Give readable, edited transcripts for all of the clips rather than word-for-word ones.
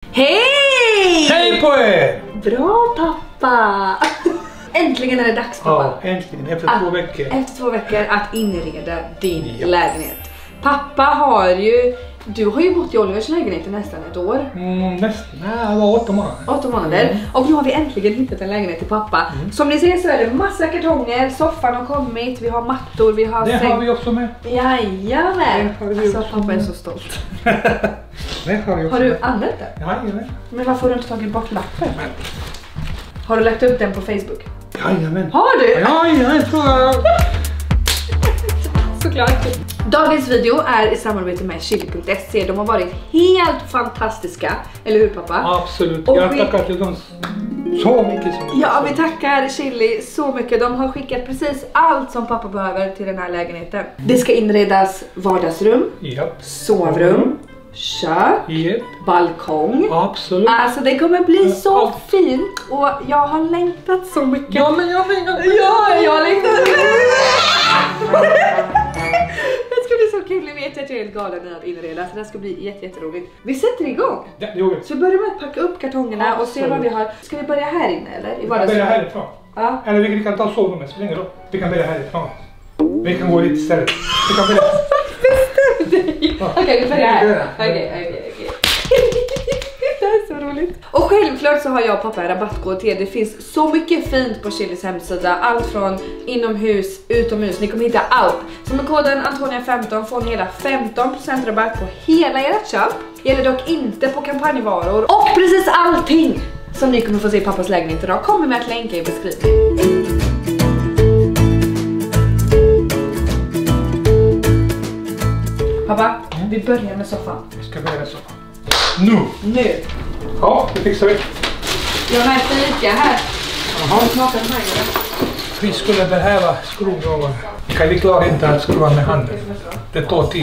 Hej! Hej på er! Bra pappa! Äntligen är det dags pappa. Ja, äntligen. Efter 2 veckor. Efter 2 veckor att inreda din lägenhet. Pappa har ju... Du har ju bott i Olivers lägenhet i nästan ett år. Nästan. Nej, det var 8 månader. 8 månader. Och nu har vi äntligen hittat en lägenhet till pappa. Som ni ser så är det massa kartonger. Soffan har kommit. Vi har mattor. Vi har det har vi också med. Jajamän. Alltså också pappa är så stolt. Det har vi också. Har du använt den? Jajamän. Men varför har du inte tagit bort lappen? Har du lagt upp den på Facebook? Jajamän. Har du? Jajamän, tror jag. Såklart. Dagens video är i samarbete med Chili.se. De har varit helt fantastiska. Eller hur pappa? Absolut. Och jag tackar till dem så mycket. Ja, vi tackar Chili så mycket. De har skickat precis allt som pappa behöver till den här lägenheten. Det ska inredas vardagsrum, sovrum, kök, balkong. Absolut. Alltså det kommer bli så fint. Och jag har längtat så mycket. Ja, men jag har längtat. Det ska bli så kul. Ni vet att jag är helt galen i att inreda. Så det ska bli jätteroligt. Vi sätter igång. Ja, det gör vi. Så vi börjar med att packa upp kartongerna och se vad vi har. Ska vi börja här inne eller? I vi kan börja härifrån. Ja. Eller vi kan ta sovrummet så länge då. Vi kan börja härifrån. Vi kan gå lite istället. Vi kan börja. Bestäm dig! Okej, vi börjar här. Okej. Det är så roligt. Och självklart så har jag och pappa en rabattkod till er. Det finns så mycket fint på Chilis hemsida. Allt från inomhus, utomhus. Ni kommer hitta allt. Så med koden Antonia15 får ni hela 15% rabatt på hela ert köp. Gäller dock inte på kampanjvaror. Och precis allting som ni kommer få se i pappas lägenhet idag kommer med att länka i beskrivningen. Pappa, vi börjar med soffan. Vi ska börja med soffan. Nu! Ja, det fixar vi. Jag har fika här. Jaha. Vi skulle behöva skruva. Vi klarar inte att skruva med handen. Det tar tid.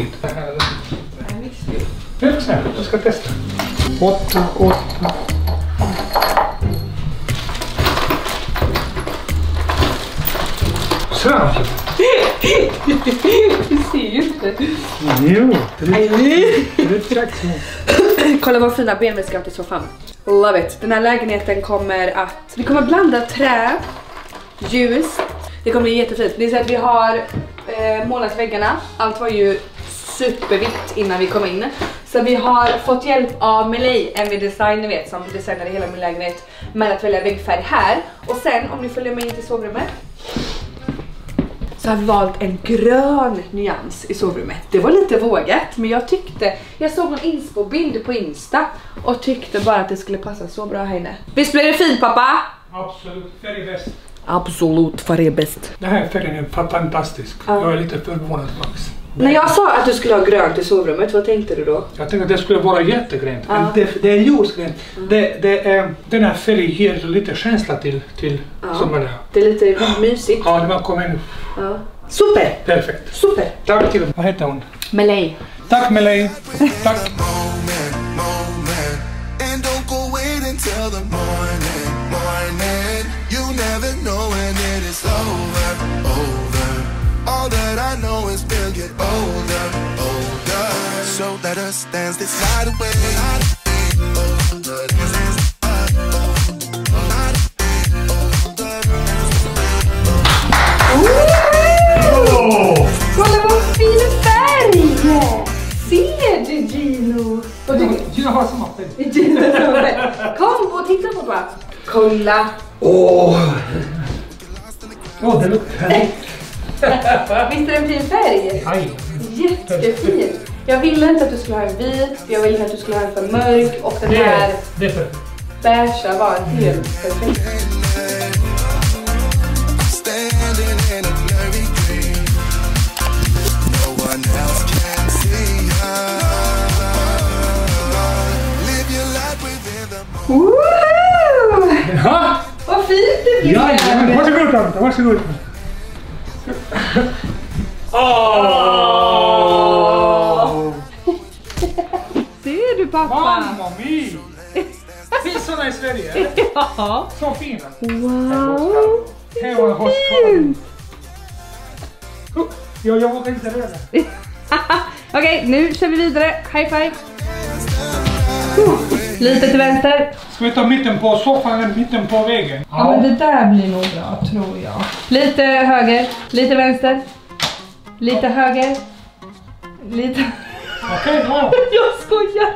Jag ska testa. 8. Sådär. Du ser ju inte. Jo, det är Kolla vad fina ben vi ska ha till soffan. Love it. Den här lägenheten kommer att... Vi kommer blanda trä, ljus. Det kommer bli jättefint. Ni ser att vi har målat väggarna. Allt var ju supervitt innan vi kom in. Så vi har fått hjälp av Miley, MV Design, ni vet, som designade hela min lägenhet, med att välja väggfärg här. Och sen, om ni följer med in till sovrummet, så har vi valt en grön nyans i sovrummet. Det var lite vågat, men jag såg en inspo-bild på Insta och tyckte bara att det skulle passa så bra här inne. Visst blir det fint pappa? Absolut, färg bäst. Absolut, färg är bäst. Den här färgen är fantastisk. Jag är lite förvånad Max. När jag sa att du skulle ha grönt i sovrummet, vad tänkte du då? Jag tänkte att det skulle vara jättegrönt. Men det är ljusgrönt. Den här färgen ger lite känsla till sommaren. Det är lite mysigt. Ja, det var kom in. Ja. Super! Perfekt. Super! Tack till. Vad heter hon? Miley. Tack Miley. Tack. All that I know is we'll get older. So let us dance this night away. Kolla vad fin färg! Ser du Gino? Gino har samma färg. Gino har samma färg. Kom och titta på bara. Kolla. Det luktar. Visst är det en fin färg? Aj. Jättefin. Jag ville inte att du skulle ha en vit, jag ville inte att du skulle ha en för mörk, och den här beigea var helt perfekt. Ja. Vad fint det blir! Ja, varsågod Tante, varsågod. Ser du pappa? Mamma mia! Finns sådana i Sverige? Eller? Ja. Så fina. Wow! Här var en jag vågar inte röra. Okej, nu kör vi vidare. High five! Lite till vänster. Ska vi ta mitten på soffan eller mitten på väggen? Ja, men det där blir nog bra, tror jag. Lite höger, lite vänster. Lite höger. Lite... Okej, ja. Jag skojar.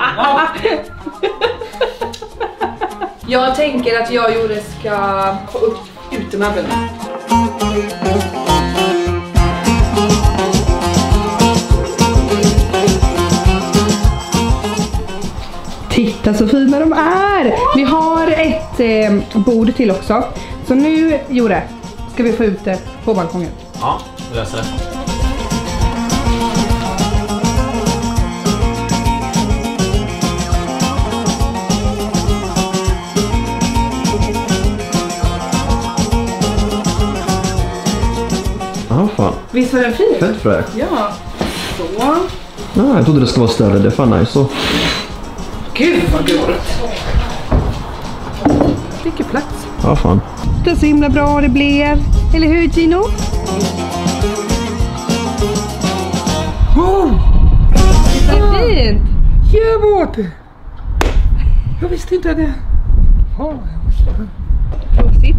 Jag tänker att jag och Jure ska få upp utemöbeln. Titta så fina de är! Vi har ett bord till också. Så nu, Jure, ska vi få ut det på balkongen. Ja, det löser det. Ja, fan. Visst var den fin? Fett fräck. Ja. Så. Ja, jag trodde det skulle vara större. Det är fan nice så. Gud vad gulligt. Mycket plats. Ja, fan. Det är så himla bra det blev. Eller hur, Gino? Oh! Det är fint. Ge bort det! Jag visste inte det. Prosit.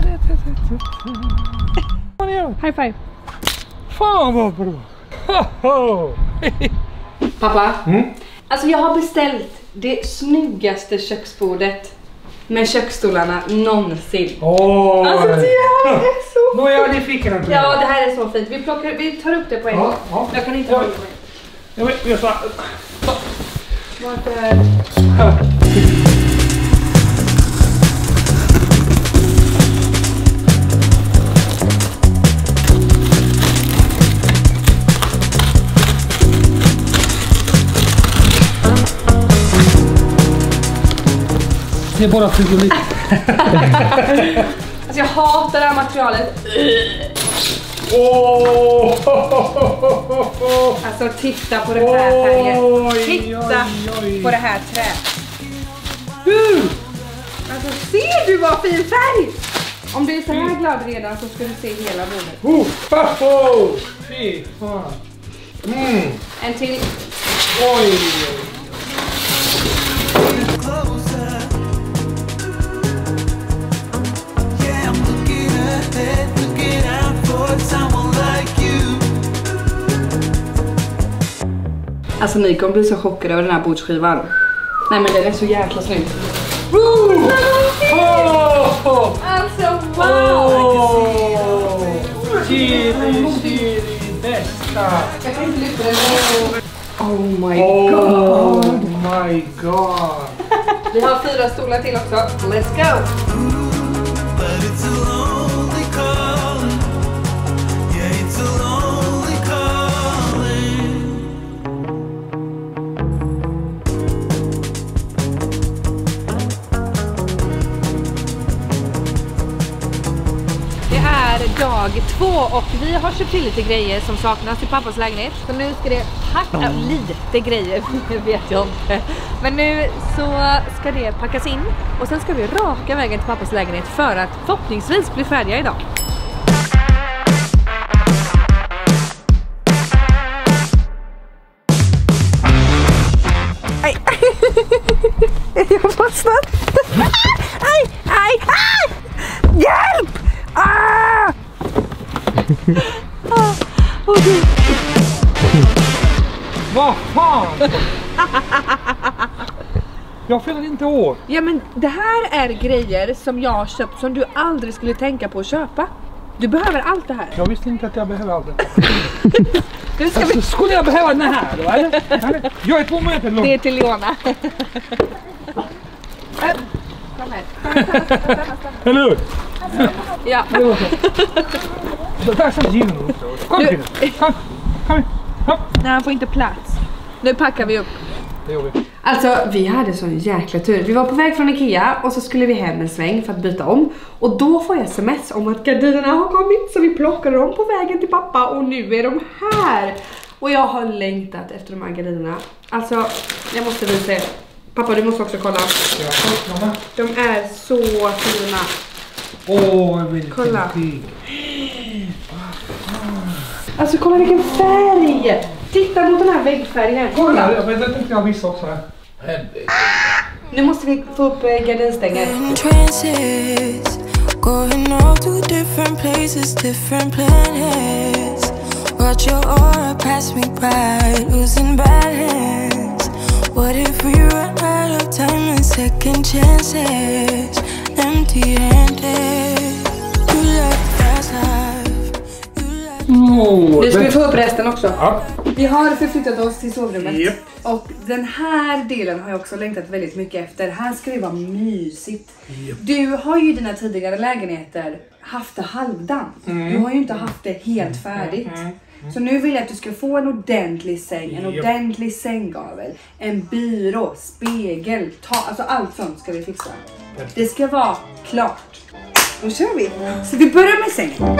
High five. Fan vad bra! Pappa, alltså jag har beställt det snyggaste köksbordet med köksstolarna någonsin. Alltså det här är så Nå är jag nyfiken på det. Ja, det här är så fint. Vi tar upp det på en gång. Ja. Jag kan inte hålla mig. Jag vet så. Vart är... Det är bara frigolit. Alltså jag hatar det här materialet. Alltså titta på det här färgen. Titta på det här träet. Alltså ser du vad fin färg? Om du är så här glad redan så ska du se hela bordet. Fy fan. En till. Oj. Alltså ni kommer bli så chockade över den här bordsskivan. Nej men den är så jäkla snygg. Alltså wow! Chili, bästa! Jag kan inte lyfta den. Oh my god! Oh my god! Vi har 4 stolar till också. Let's go! Dag 2 och vi har köpt till lite grejer som saknas i pappas lägenhet. Så nu ska det packa lite grejer, vet jag inte. Men nu så ska det packas in och sen ska vi raka vägen till pappas lägenhet för att förhoppningsvis bli färdiga idag. Aj! Jag har fastnat! Aj! Aj! Aj! Hjälp! Ah! Okay. Vad fan? Jag fyller inte år. Ja men det här är grejer som jag har köpt som du aldrig skulle tänka på att köpa. Du behöver allt det här. Jag visste inte att jag behöver allt det. Nu ska alltså, skulle jag behöva den här då, eller? Jag är 2 meter lång. Det är till Leona. Kom här. Eller hur? Ja. Där satt Gino. Kom till det. Kom. Nej, han får inte plats. Nu packar vi upp. Det gör vi. Alltså, vi hade sån jäkla tur. Vi var på väg från Ikea och så skulle vi hem en sväng för att byta om. Och då får jag sms om att gardinerna har kommit. Så vi plockade dem på vägen till pappa och nu är de här. Och jag har längtat efter de här gardinerna. Alltså, jag måste visa er. Pappa, du måste också kolla. De är så fina. Åh, vilken kolla. Pig. Alltså, kolla vilken färg. Titta mot den här väggfärgen. Kolla, jag tänkte jag visa också här. Nu måste vi få upp gardinstänger. Going off to different places, different planets. Watch your aura pass me by, losing balance. What if we run out of time and second chances? Empty-handed. You left fast life. Nu ska vi få upp resten också. Ja. Vi har förflyttat oss till sovrummet. Yep. Och den här delen har jag också längtat väldigt mycket efter. Här ska det vara mysigt. Yep. Du har ju i dina tidigare lägenheter haft det halvdant. Du har ju inte haft det helt färdigt. Så nu vill jag att du ska få en ordentlig säng, en ordentlig sänggavel, en byrå, spegel, alltså allt sånt ska vi fixa. Det ska vara klart. Då kör vi. Så vi börjar med sängen.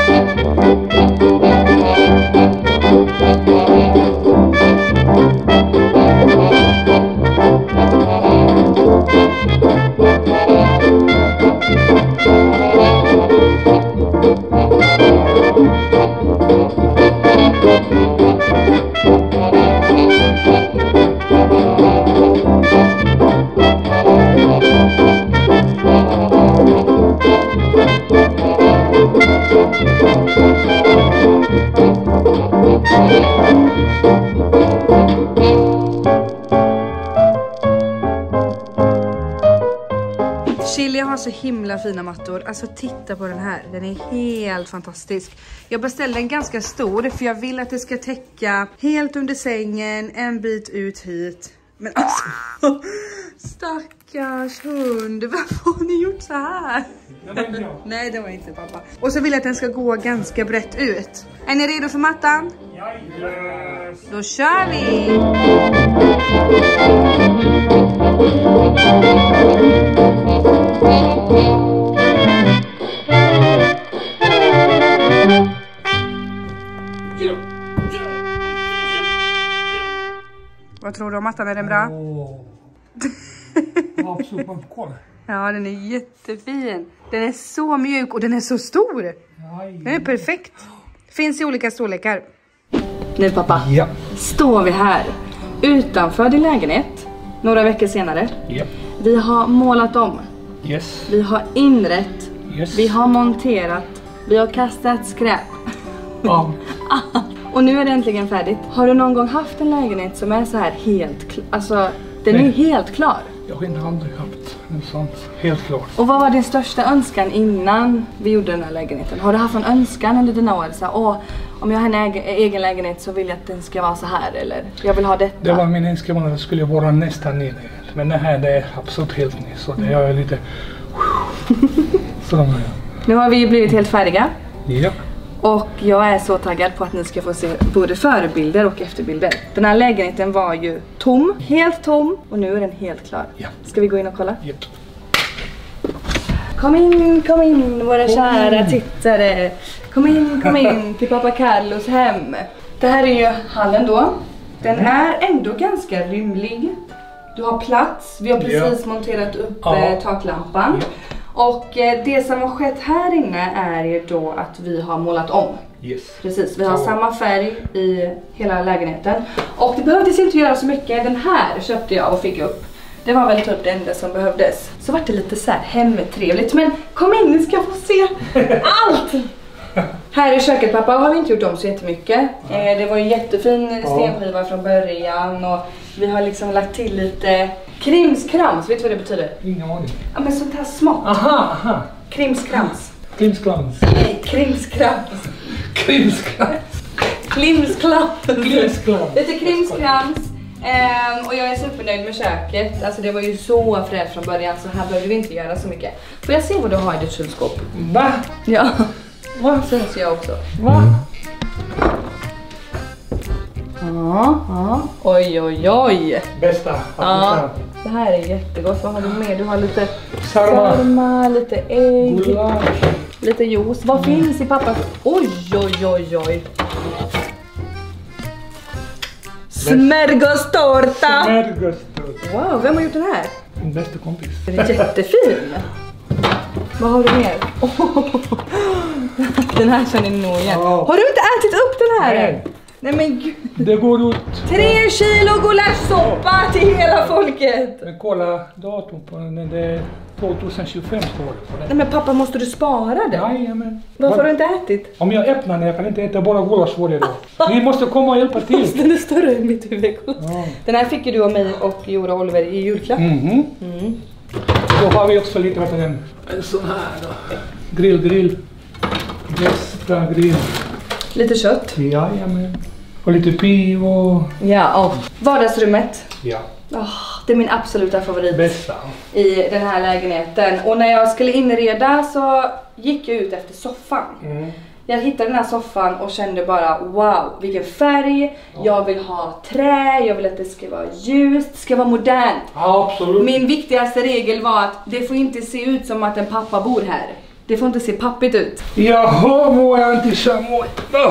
Chili har så himla fina mattor. Alltså titta på den här. Den är helt fantastisk. Jag beställde en ganska stor för jag vill att det ska täcka helt under sängen, en bit ut hit. Men alltså, stackars hund. Varför har ni gjort så här? Nej, det var inte pappa. Och så vill jag att den ska gå ganska brett ut. Är ni redo för mattan? Yes. Då kör vi! Vad tror du om mattan? Är den bra? Ja, den är jättefin. Den är så mjuk och den är så stor. Den är perfekt. Finns i olika storlekar. Nu pappa, Ja. står vi här utanför din lägenhet några veckor senare. Ja. Vi har målat om. Yes. Vi har inrett. Yes. Vi har monterat. Vi har kastat skräp. Ja. Och nu är det äntligen färdigt. Har du någon gång haft en lägenhet som är så här helt alltså den är helt klar? Jag har aldrig haft en sån, helt klart. Och vad var din största önskan innan vi gjorde den här lägenheten? Har du haft en önskan under dina år? Så här, om jag har en egen lägenhet så vill jag att den ska vara så här. Eller jag vill ha detta. Det var min önskan att det skulle vara nästan ny. Men det här det är absolut helt ny. Så det är lite... Så nu har vi blivit helt färdiga. Ja. Och jag är så taggad på att ni ska få se både förebilder och efterbilder. Den här lägenheten var ju tom, helt tom. Och nu är den helt klar. Ja. Ska vi gå in och kolla? Ja. Kom in våra kära tittare. Kom in till pappa Carlos hem. Det här är ju hallen då. Den är ändå ganska rymlig. Du har plats. Vi har precis monterat upp taklampan. Ja. Och det som har skett här inne är ju då att vi har målat om. Yes. Precis, vi har samma färg i hela lägenheten. Och det behövdes inte göra så mycket. Den här köpte jag och fick upp. Det var väl typ det enda som behövdes. Så var det lite så här hemtrevligt. Men kom in, ni ska få se allt! Här är köket pappa, har vi inte gjort om så jättemycket. Det var ju jättefin stenskiva från början. Och vi har liksom lagt till lite krimskrams, vet du vad det betyder? Ingen aning. Ja men sånt här smått. Aha. Krimskrams. Krimskrams. Nej, krimskrams. Krimskrams. Klimsklapp. Krimskrams. Lite krimskrams. Och jag är supernöjd med köket. Alltså det var ju så fräscht från början. Så här behöver vi inte göra så mycket. Får jag se vad du har i ditt kylskåp? Va? Ja. Vad syns jag också? Va? Ja. Oj. Bästa. Ja. Det här är jättegott. Vad har du med? Du har lite Sarma. sarma, lite ägg, Gulasch. lite juice. Vad finns i pappas? Oj. Smörgåstårta. Smörgåstårta. Wow, vem har gjort den här? Min bästa kompis. Den är jättefin. Vad har du mer? Den här känner ni nog igen. Ja. Har du inte ätit upp den här? Nej. Nej men gud. Det går ut. 3 kilo gulaschsoppa till hela folket. Men kolla datum på den, det är 2025 står det på den. Nej men pappa, måste du spara det? Jajamän. Varför har du inte ätit? Om jag öppnar den, jag kan inte äta bara gulasch varje dag. Ni måste komma och hjälpa till. Den är större än mitt huvud. Ja. Den här fick ju du och mig och Jora och Oliver i julklapp. Då har vi också lite med en sån här då. Grill. Extra grill. Lite kött. Jajamän. Och lite pivo. Ja, och vardagsrummet. Ja. Det är min absoluta favorit Bästa. i den här lägenheten. Och när jag skulle inreda så gick jag ut efter soffan. Jag hittade den här soffan och kände bara wow, vilken färg. Jag vill ha trä, jag vill att det ska vara ljust, det ska vara modernt. Ja, absolut. Min viktigaste regel var att det får inte se ut som att en pappa bor här. Det får inte se pappigt ut. Jaha, må jag inte samma.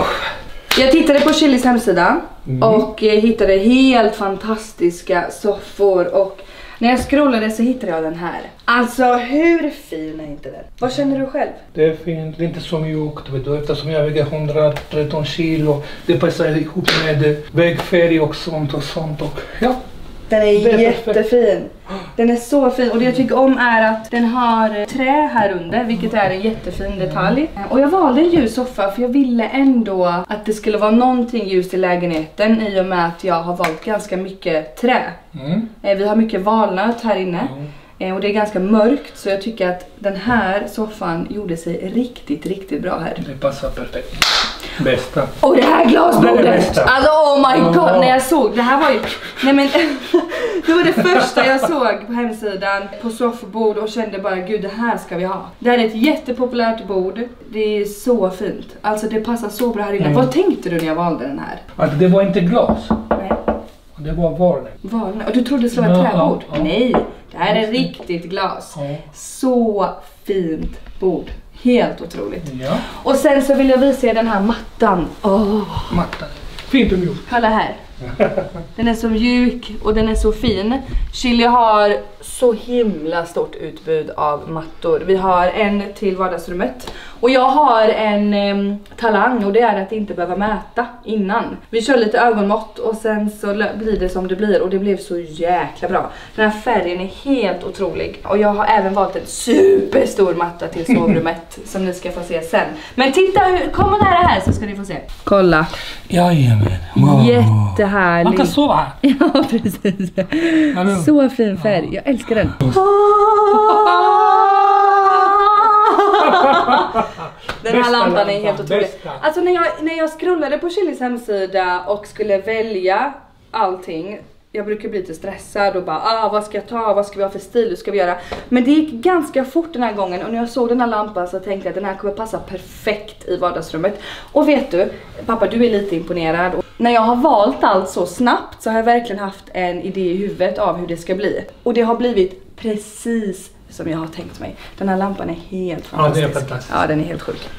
Jag tittade på Chilis hemsida och hittade helt fantastiska soffor, och när jag scrollade så hittade jag den här. Alltså hur fin är inte den? Vad känner du själv? Det är fint, det är inte så mjukt vet du, eftersom jag väger 113 kilo. Det passar ihop med vägfärg och sånt och ja. Den är Det är jättefin. Den är så fin, och det jag tycker om är att den har trä här under, vilket är en jättefin detalj. Och jag valde en ljus soffa för jag ville ändå att det skulle vara någonting ljust i lägenheten, i och med att jag har valt ganska mycket trä. Vi har mycket valnöt här inne. Och det är ganska mörkt, så jag tycker att den här soffan gjorde sig riktigt bra här. Det passar perfekt. Bästa. Och det här glasbordet! Alltså oh my god, när jag såg, det här var ju... Nej men, det var det första jag såg på hemsidan, på soffbord, och kände bara gud, det här ska vi ha. Det här är ett jättepopulärt bord, det är så fint. Alltså det passar så bra här inne. Vad tänkte du när jag valde den här? Att det var inte glas. Nej. Det var valnöt. Valnöt? Och du trodde det skulle vara ett träbord? Ja. Nej, det här är riktigt glas. Ja. Så fint bord. Helt otroligt. Ja. Och sen så vill jag visa er den här mattan. Mattan. Fint och mjukt. Kolla här. Den är så mjuk och den är så fin. Chili har så himla stort utbud av mattor. Vi har en till vardagsrummet. Och jag har en talang, och det är att inte behöva mäta innan. Vi kör lite ögonmått och sen så blir det som det blir, och det blev så jäkla bra. Den här färgen är helt otrolig. Och jag har även valt en superstor matta till sovrummet som ni ska få se sen. Men titta, kom nära här så ska ni få se. Kolla. Jajamän. Wow. Jättehärlig. Man kan sova här. Ja, precis. Så fin färg. Jag älskar den. Den här lampan är helt otrolig. Alltså när jag scrollade på Chilis hemsida och skulle välja allting, jag brukar bli lite stressad och bara, vad ska jag ta, vad ska vi ha för stil, hur ska vi göra? Men det gick ganska fort den här gången, och när jag såg den här lampan så tänkte jag att den här kommer passa perfekt i vardagsrummet. Och vet du, pappa, du är lite imponerad. Och när jag har valt allt så snabbt så har jag verkligen haft en idé i huvudet av hur det ska bli. Och det har blivit precis som jag har tänkt mig. Den här lampan är helt fantastisk. Ja, det är fantastiskt. Ja, den är helt sjuk.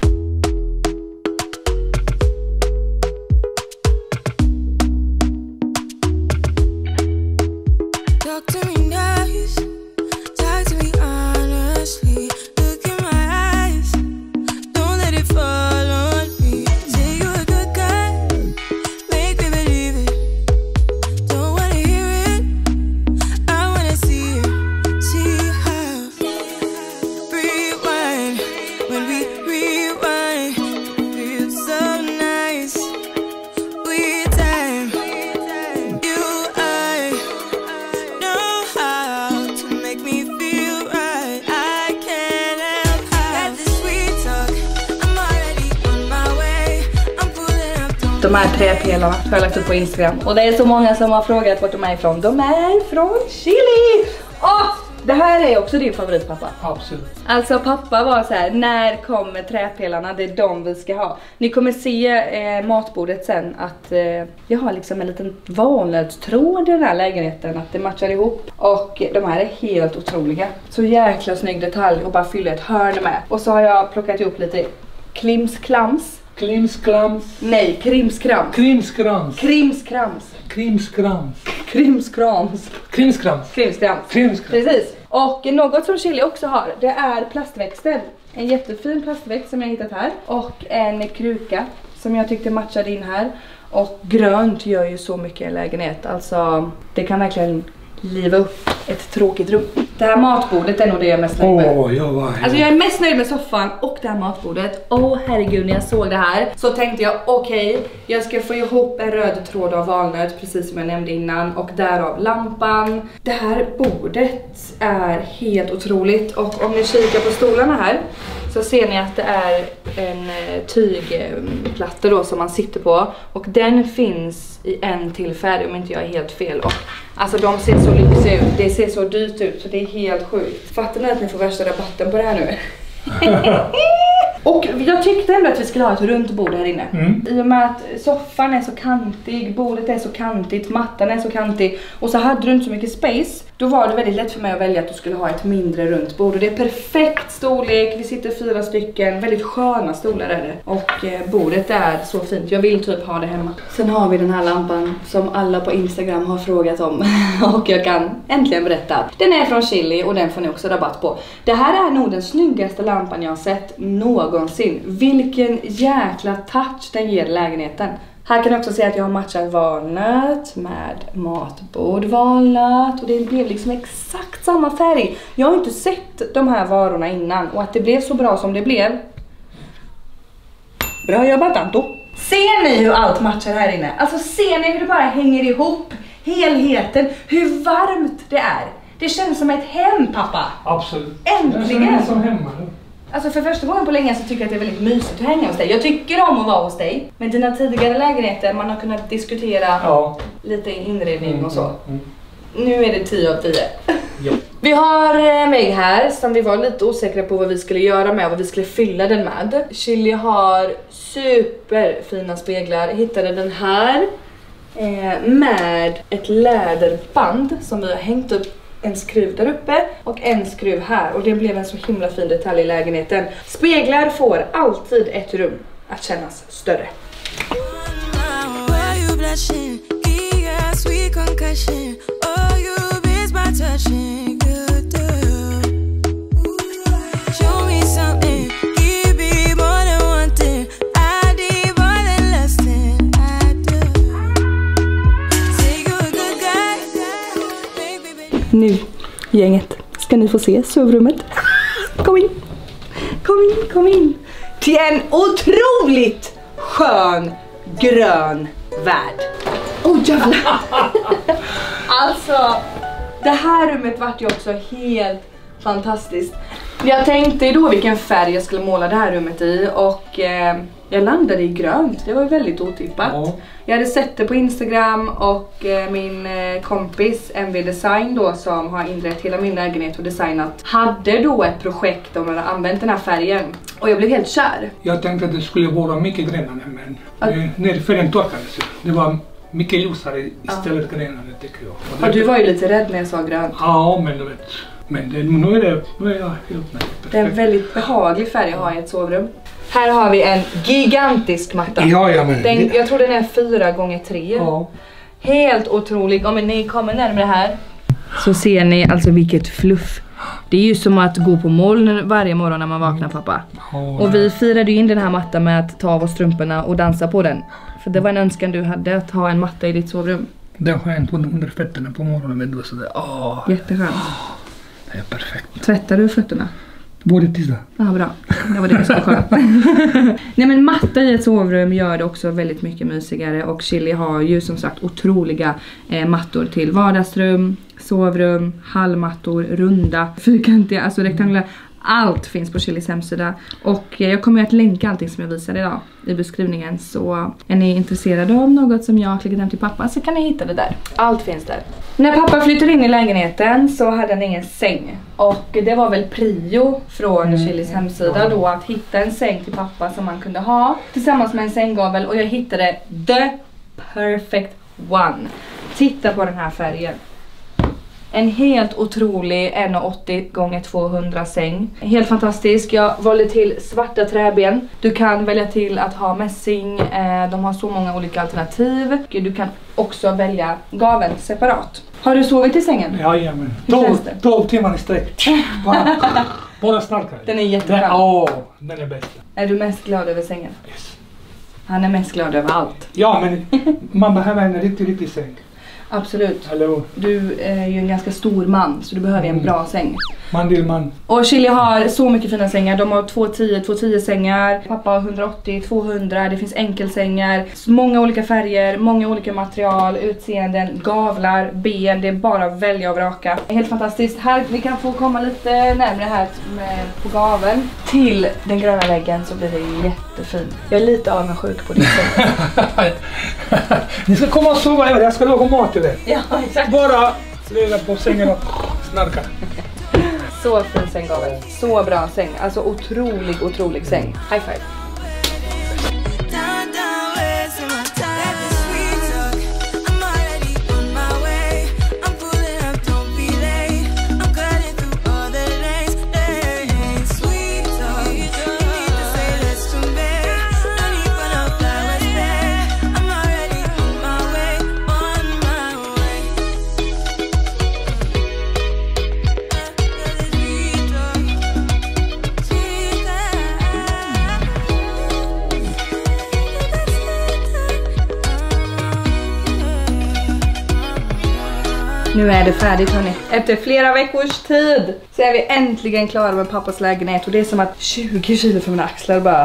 De här träpelarna har jag lagt upp på Instagram. Och det är så många som har frågat vart de är ifrån. De är från Chili! Det här är också din favorit, pappa. Absolut. Alltså pappa var så här: när kommer träpelarna? Det är de vi ska ha. Ni kommer se matbordet sen att jag har liksom en liten valnötstråd i den här lägenheten, att det matchar ihop. Och de här är helt otroliga. Så jäkla snygg detalj, och bara fylla ett hörn med. Och så har jag plockat ihop lite klimsklams. Krimskrams. Nej, krimskrams. Krimskrams. Krimskrams. Krimskrams. Krimskrams. Krimskrams. Krimskrams. Krimskrams. Precis. Och något som Chili också har, det är plastväxter. En jättefin plastväxt som jag har hittat här. Och en kruka som jag tyckte matchade in här. Och grönt gör ju så mycket i lägenhet. Alltså det kan verkligen liva upp ett tråkigt rum. Det här matbordet är nog det jag är mest nöjd med. Alltså jag är mest nöjd med soffan och det här matbordet. Herregud, när jag såg det här så tänkte jag okej, jag ska få ihop en röd tråd av valnöt, precis som jag nämnde innan, och därav lampan. Det här bordet är helt otroligt, och om ni kikar på stolarna här så ser ni att det är en tygplatta då som man sitter på, och den finns i en till färg om inte jag är helt fel. Och alltså de ser så lyxiga ut, det ser så dyrt ut så det är helt sjukt. Fattar ni att ni får värsta rabatten på det här nu? Och jag tyckte ändå att vi skulle ha ett runt bord här inne. I och med att soffan är så kantig, bordet är så kantigt, mattan är så kantig, och så hade du inte så mycket space. Då var det väldigt lätt för mig att välja att du skulle ha ett mindre runt bord. Och det är perfekt storlek, vi sitter 4 stycken, väldigt sköna stolar är det. Och bordet är så fint, jag vill typ ha det hemma. Sen har vi den här lampan som alla på Instagram har frågat om. Och jag kan äntligen berätta. Den är från Chili och den får ni också rabatt på. Det här är nog den snyggaste lampan jag har sett någonsin. Vilken jäkla touch den ger lägenheten. Här kan jag också se att jag har matchat valnöt med matbord valnöt, och det blev liksom exakt samma färg. Jag har inte sett de här varorna innan, och att det blev så bra som det blev. Bra jobbat Anto! Ser ni hur allt matchar här inne? Alltså ser ni hur det bara hänger ihop? Helheten, hur varmt det är. Det känns som ett hem, pappa. Absolut. Äntligen! Det är som hemma. Alltså för första gången på länge så tycker jag att det är väldigt mysigt att hänga hos dig. Jag tycker om att vara hos dig. Men dina tidigare lägenheter, man har kunnat diskutera lite inredning och så. Nu är det 10 av 10. Ja. Vi har en vägg här som vi var lite osäkra på vad vi skulle göra med och vad vi skulle fylla den med. Chili har superfina speglar. Jag hittade den här med ett läderband som vi har hängt upp. En skruv där uppe och en skruv här, och det blev en så himla fin detalj i lägenheten. Speglar får alltid ett rum att kännas större. Nu, gänget, ska ni få se sovrummet. Kom in. Kom in, kom in. Till en otroligt skön grön värld. Jävlar. Alltså, det här rummet vart ju också helt fantastiskt. Jag tänkte då vilken färg jag skulle måla det här rummet i, och jag landade i grönt. Det var väldigt otippat. Ja. Jag hade sett det på Instagram, och min kompis MV Design då, som har inrett hela min lägenhet och designat, hade då ett projekt där man hade använt den här färgen. Och jag blev helt kär. Jag tänkte att det skulle vara mycket grönare, men när färgen torkades, det var mycket ljusare istället grönare, tycker jag. Och du var ju lite rädd när jag sa grönt. Ja, men du vet. Men nu är jag helt nöjd. Det är en väldigt behaglig färg att ha i ett sovrum. Här har vi en gigantisk matta. Ja, men jag tror den är 4x3. Ja. Helt otrolig. Om ni kommer närmare här så ser ni alltså vilket fluff. Det är ju som att gå på moln varje morgon när man vaknar, pappa. Och vi firade ju in den här mattan med att ta av oss strumporna och dansa på den. För det var en önskan du hade, att ha en matta i ditt sovrum. Den skönt under fötterna på morgonen. Jätteskönt. Det är perfekt. Tvättar du fötterna? Både tisdag. Ja, bra. Det var det jag skulle kolla. Nej, men matta i ett sovrum gör det också väldigt mycket mysigare. Och Chili har ju som sagt otroliga mattor till vardagsrum, sovrum, hallmattor, runda, fyrkantiga, alltså rektangulära. Allt finns på Chilis hemsida. Och jag kommer att länka allting som jag visar idag i beskrivningen. Så är ni intresserade av något som jag har klickat hem till pappa, så kan ni hitta det där. Allt finns där. När pappa flyttade in i lägenheten så hade han ingen säng. Och det var väl prio från Chilis hemsida då, att hitta en säng till pappa som man kunde ha tillsammans med en sänggavel. Och jag hittade the perfect one. Titta på den här färgen. En helt otrolig 1,80 x 200 säng. Helt fantastisk. Jag valde till svarta träben. Du kan välja till att ha mässing. De har så många olika alternativ. Du kan också välja gaveln separat. Har du sovit i sängen? Jajamän. 12 timmar i sträck. Bara starkare. Den är jättebra. Den är bäst. Är du mest glad över sängen? Yes. Han är mest glad över allt. Ja, men man behöver en riktig säng. Absolut. Hallå. Du är ju en ganska stor man så du behöver en bra säng. Man. Och Chili har så mycket fina sängar. De har 210 sängar. Pappa har 180, 200. Det finns enkelsängar. Många olika färger, många olika material, utseenden, gavlar, ben. Det är bara att välja och vraka. Helt fantastiskt. Här, vi kan få komma lite närmare här på gaveln. Till den gröna väggen så blir det jättefint. Jag är lite avundsjuk på din säng. Ni ska komma och sova över. Jag ska laga mat till er. Ja, exakt. Bara lägga på sängen och snarka. Så fin sänggavel. Så bra säng. Alltså otrolig säng. High five. Nu är det färdigt hörni. Efter flera veckors tid så är vi äntligen klara med pappas lägenhet. Och det är som att 20 kilo för mina axlar bara...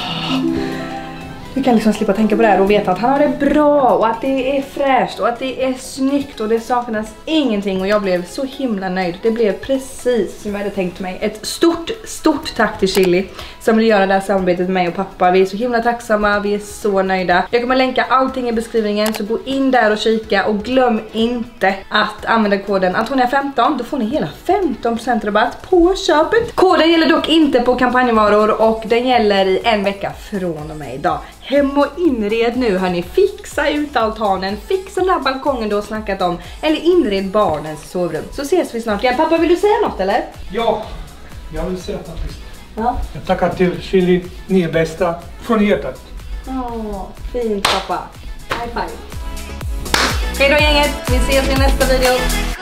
Vi kan liksom slippa tänka på det här och veta att han har det bra och att det är fräscht och att det är snyggt och det saknas ingenting. Och jag blev så himla nöjd. Det blev precis som jag hade tänkt mig. Ett stort tack till Chili som vill göra det här samarbetet med mig och pappa. Vi är så himla tacksamma, vi är så nöjda. Jag kommer länka allting i beskrivningen så gå in där och kika. Och glöm inte att använda koden Antonia15. Då får ni hela 15% rabatt på köpet. Koden gäller dock inte på kampanjvaror och den gäller i en vecka från och med idag. Hem och inred nu hörni, fixa ut altanen, fixa den här balkongen du har snackat om, eller inred barnens sovrum. Så ses vi snart igen. Pappa, vill du säga något eller? Ja, jag vill säga faktiskt. Ja. Jag tackar till Chili, ni är bästa, från hjärtat. Åh, fint pappa. High five. Hej då gänget, vi ses i nästa video.